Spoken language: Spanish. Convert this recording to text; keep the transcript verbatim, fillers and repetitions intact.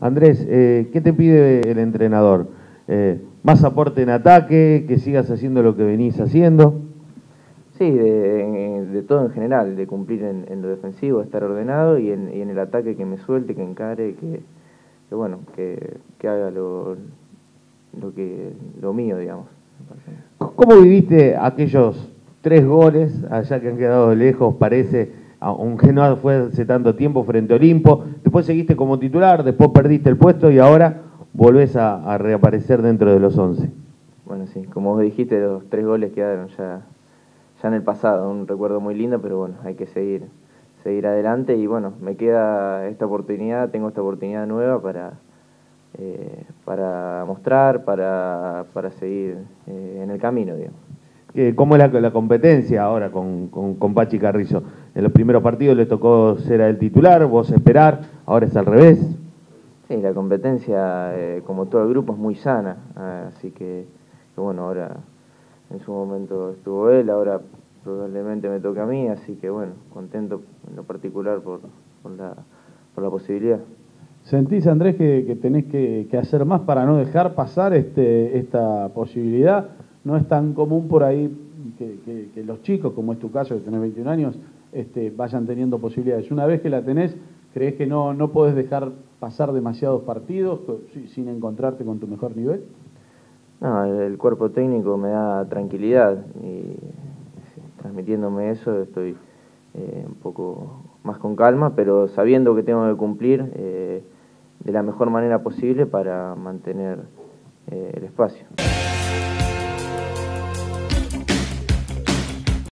Andrés, eh, ¿qué te pide el entrenador? Eh, ¿Más aporte en ataque? ¿Que sigas haciendo lo que venís haciendo? Sí, de, de todo en general, de cumplir en, en lo defensivo, estar ordenado y en, y en el ataque que me suelte, que encare, que, que bueno, que, que haga lo, lo, que, lo mío, digamos. ¿Cómo viviste aquellos tres goles, allá que han quedado lejos, parece, aunque no fue hace tanto tiempo, frente a Olimpo? Después seguiste como titular, después perdiste el puesto y ahora volvés a, a reaparecer dentro de los once. Bueno, sí, como vos dijiste, los tres goles quedaron ya, ya en el pasado, un recuerdo muy lindo, pero bueno, hay que seguir, seguir adelante y bueno, me queda esta oportunidad, tengo esta oportunidad nueva para, eh, para mostrar, para, para seguir eh, en el camino, digamos. ¿Cómo es la, la competencia ahora con, con, con Pachi Carrizo? En los primeros partidos le tocó ser el titular, vos esperar, ahora es al revés. Sí, la competencia, eh, como todo el grupo, es muy sana, así que, que bueno, ahora en su momento estuvo él, ahora probablemente me toca a mí, así que bueno, contento en lo particular por, por, la, por la posibilidad. ¿Sentís, Andrés, que, que tenés que, que hacer más para no dejar pasar este, esta posibilidad? No es tan común por ahí que, que, que los chicos, como es tu caso, que tenés veintiún años, este, vayan teniendo posibilidades. Una vez que la tenés, ¿creés que no, no podés dejar pasar demasiados partidos sin encontrarte con tu mejor nivel? No, el cuerpo técnico me da tranquilidad y transmitiéndome eso estoy eh, un poco más con calma, pero sabiendo que tengo que cumplir eh, de la mejor manera posible para mantener eh, el espacio.